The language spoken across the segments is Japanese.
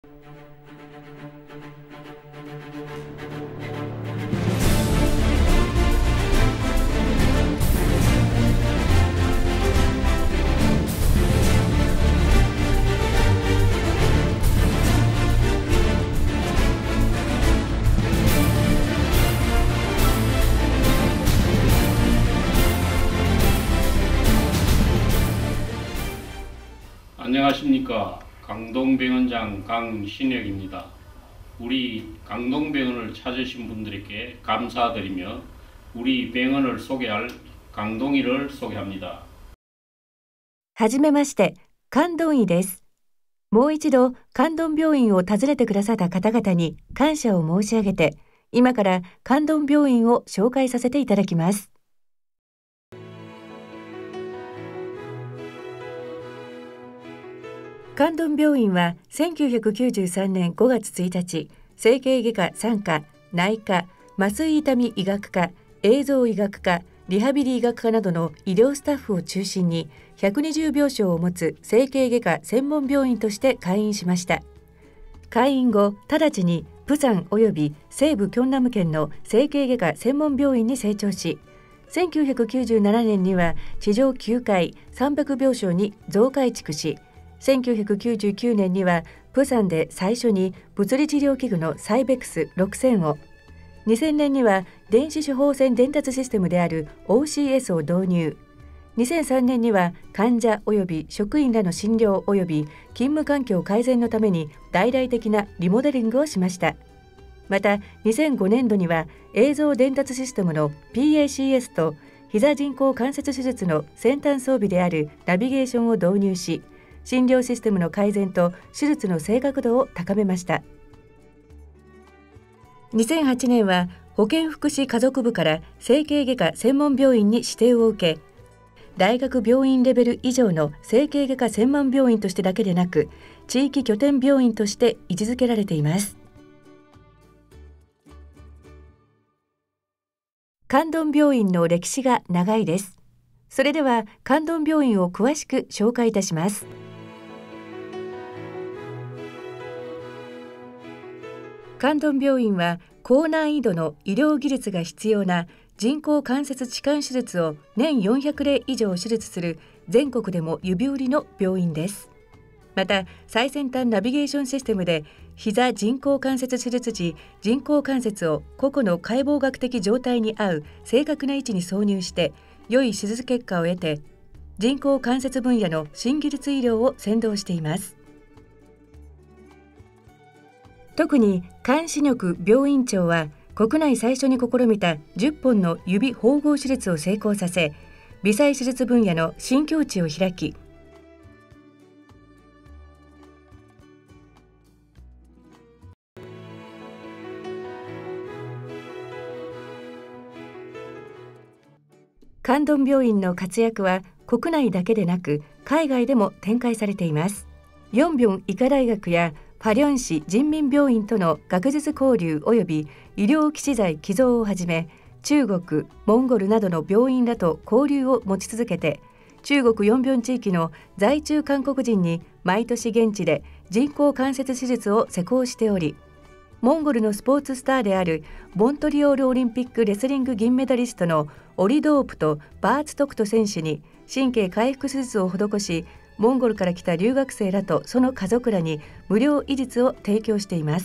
안녕하십니까. 강동병원장 강신혁입니다. 우리 강동병원을 찾으신 분들에게 감사드리며 우리 병원을 소개할 강동医를 소개합니다. はじめまして、関東医です。もう一度関東病院を訪ねてくださった方々に感謝を申し上げて、今から関東病院を紹介させていただきます。関東病院は1993年5月1日、整形外科3科、内科、麻酔痛み医学科、映像医学科、リハビリ医学科などの医療スタッフを中心に120病床を持つ整形外科専門病院として開院しました。開院後、直ちに釜山及び西部キョンナム県の整形外科専門病院に成長し、1997年には地上9階300病床に増改築し、1999年には釜山で最初に物理治療器具のサイベックス6000を、2000年には電子処方箋伝達システムである OCS を導入、2003年には患者及び職員らの診療及び勤務環境改善のために大々的なリモデリングをしました。また2005年度には映像伝達システムの PACS と膝人工関節手術の先端装備であるナビゲーションを導入し、診療システムの改善と手術の正確度を高めました。2008年は保健福祉家族部から整形外科専門病院に指定を受け、大学病院レベル以上の整形外科専門病院としてだけでなく、地域拠点病院として位置づけられています。関東病院の歴史が長いです。それでは関東病院を詳しく紹介いたします。関東病院は高難易度の医療技術が必要な人工関節置換手術を年400例以上手術する全国でも指折りの病院です。また最先端ナビゲーションシステムで膝人工関節手術時、人工関節を個々の解剖学的状態に合う正確な位置に挿入して良い手術結果を得て、人工関節分野の新技術医療を先導しています。特に菅志力病院長は国内最初に試みた10本の指縫合手術を成功させ、微細手術分野の新境地を開き、関東病院の活躍は国内だけでなく海外でも展開されています。ヨンビョン医科大学やパリョン市人民病院との学術交流及び医療機器材寄贈をはじめ、中国、モンゴルなどの病院らと交流を持ち続けて、中国ヨンビョン地域の在中韓国人に毎年現地で人工関節手術を施行しており、モンゴルのスポーツスターであるモントリオールオリンピックレスリング銀メダリストのオリドープとバーツトクト選手に神経回復手術を施し、モンゴルから来た留学生らとその家族らに無料医術を提供しています。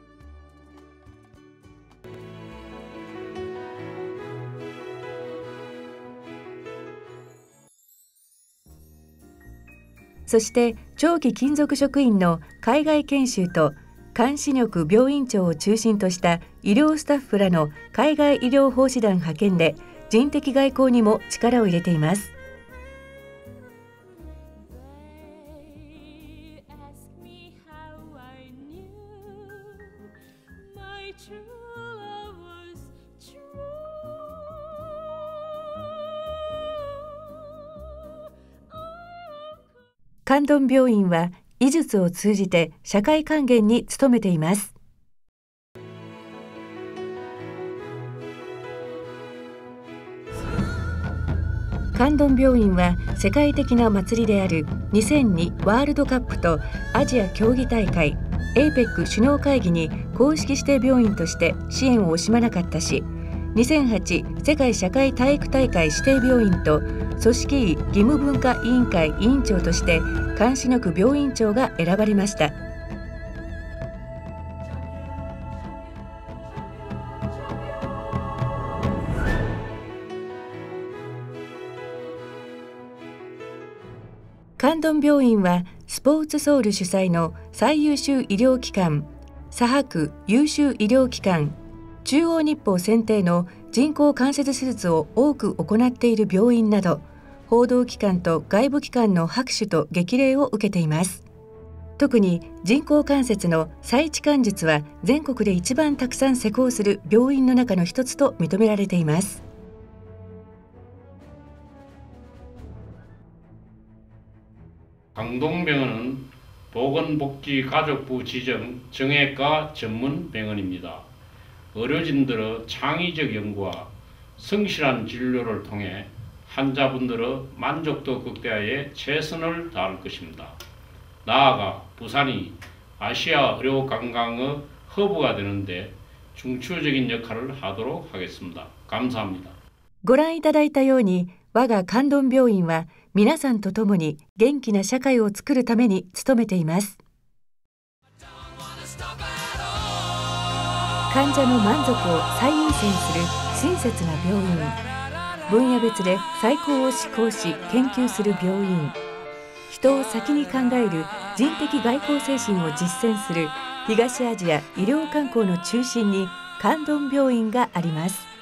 そして長期勤続職員の海外研修と菅志力病院長を中心とした医療スタッフらの海外医療奉仕団派遣で人的外交にも力を入れています。関東病院は医術を通じて社会還元に努めています。関東病院は世界的な祭りである2002ワールドカップとアジア競技大会 APEC 首脳会議に公式指定病院として支援を惜しまなかったし、2008世界社会体育大会指定病院と組織委義務文化委員会委員長として監視の区病院長が選ばれました。関東病院はスポーツソウル主催の最優秀医療機関、佐伯区優秀医療機関、中央日報選定の人工関節手術を多く行っている病院など、報道機関と外部機関の拍手と激励を受けています。特に人工関節の再置換術は全国で一番たくさん施工する病院の中の一つと認められています。 강동병원은 보건복지가족부 지정 정형외과 전문 병원입니다. 의료진들의 창의적 연구와 성실한 진료를 통해 환자분들의 만족도 극대화에 최선을 다할 것입니다. 나아가 부산이 아시아 의료 관광의 허브가 되는데 중추적인 역할을 하도록 하겠습니다. 감사합니다. ご覧いただいたように、我が関東病院は皆さんと共に元気な社会を作るために努めています。患者の満足を最優先する親切な病院、分野別で最高を志向し研究する病院、人を先に考える人的外交精神を実践する東アジア医療観光の中心に関東病院があります。